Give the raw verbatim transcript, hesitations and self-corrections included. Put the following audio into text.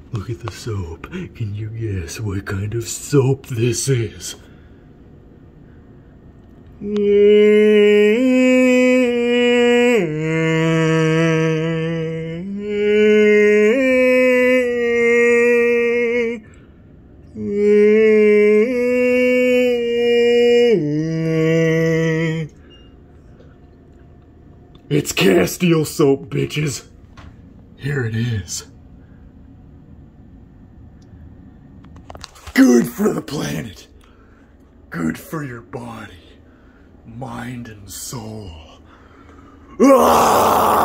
Look at the soap. Can you guess what kind of soap this is? It's Castile soap, bitches. Here it is. Good for the planet. Good for your body, mind, and soul. Ah!